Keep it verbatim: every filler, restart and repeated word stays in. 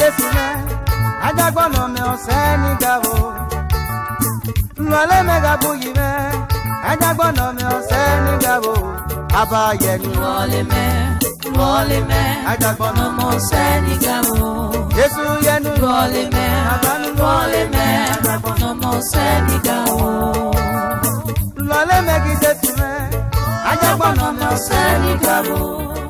Jésus me ajagbo no me oseni gabo Lole me gabu yime ajagbo no me oseni gabo Aba yenu Lole me Lole me ajagbo no me oseni gabo Jésus yenu Lole me Lole me ajagbo no me oseni gabo Lole me gi Jésus me ajagbo no me oseni gabo